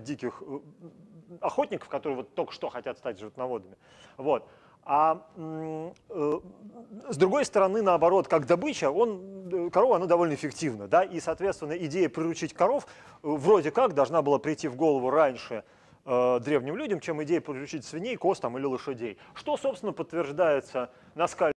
диких охотников, которые вот только что хотят стать животноводами. Вот. А с другой стороны, наоборот, как добыча, корова, она довольно эффективна. Да? И, соответственно, идея приручить коров вроде как должна была прийти в голову раньше древним людям, чем идея приручить свиней, коз там, или лошадей. Что, собственно, подтверждается наскальными